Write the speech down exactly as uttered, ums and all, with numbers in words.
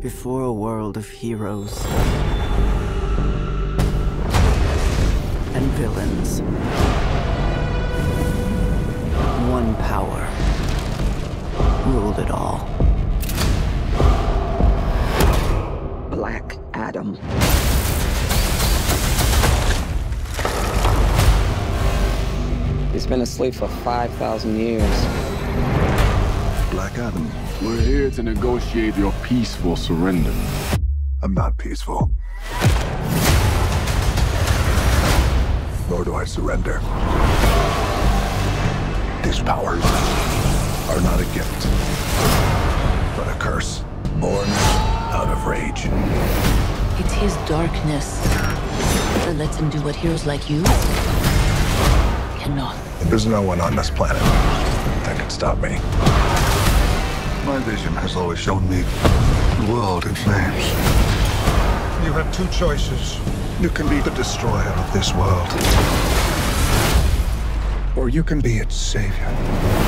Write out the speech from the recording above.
Before a world of heroes and villains, one power ruled it all. Black Adam. He's been asleep for five thousand years. Black Adam. We're here to negotiate your peaceful surrender. I'm not peaceful. Nor do I surrender. These powers are not a gift, but a curse born out of rage. It's his darkness that lets him do what heroes like you cannot. There's no one on this planet that can stop me. My vision has always shown me the world in flames. You have two choices. You can be the destroyer of this world, or you can be its savior.